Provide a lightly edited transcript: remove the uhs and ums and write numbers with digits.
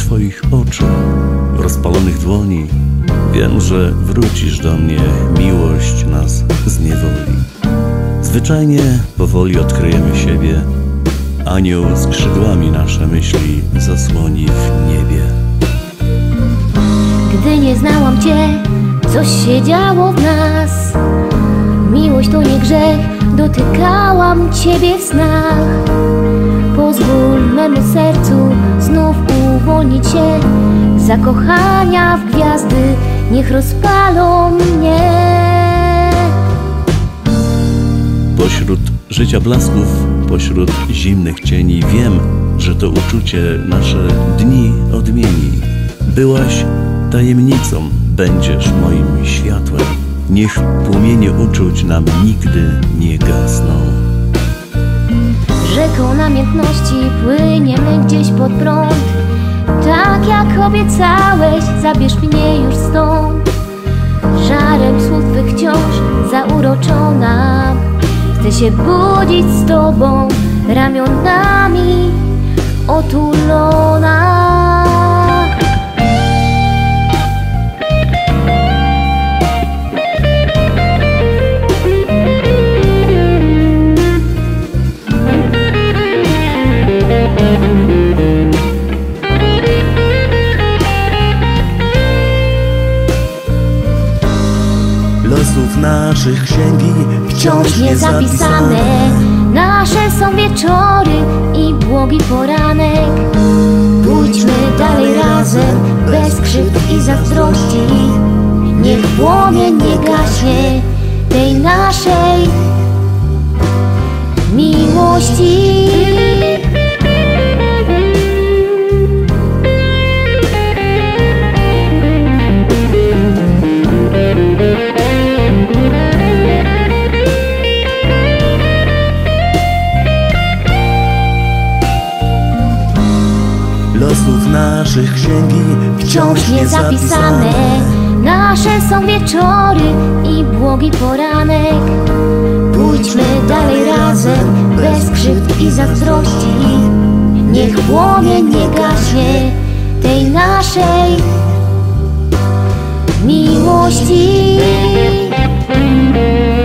twoich oczu, rozpalonych dłoni. Wiem, że wrócisz do mnie, miłość nas zniewoli. Zwyczajnie powoli odkryjemy siebie. Anioł skrzydłami nasze myśli zasłoni w niebie. Gdy nie znałam cię, coś się działo w nas. Miłość to nie grzech, dotykałam ciebie w snach. Pozwól memu sercu znów uwolnić się. Zakochania w gwiazdy niech rozpalą mnie. Pośród życia blasków, pośród zimnych cieni wiem, że to uczucie nasze dni odmieni. Byłaś tajemnicą, będziesz moim światłem. Niech płomienie uczuć nam nigdy nie gasną. Rzeką namiętności płyniemy gdzieś pod prąd. Tak jak obiecałeś, zabierz mnie już stąd. Żarem słów twych wciąż zauroczona. Chcę się budzić z tobą, ramionami otulona. Losów naszych księgi wciąż nie zapisane. Nasze są wieczory i błogi poranek. Pójdźmy dalej razem, bez krzywd i zazdrości. Niech płomień nie gaśnie tej naszej miłości. Losów naszych księgi wciąż nie zapisane. Nasze są wieczory i błogi poranek. Pójdźmy dalej razem, bez krzywd i zazdrości. Niech płomień nie gaśnie tej naszej miłości.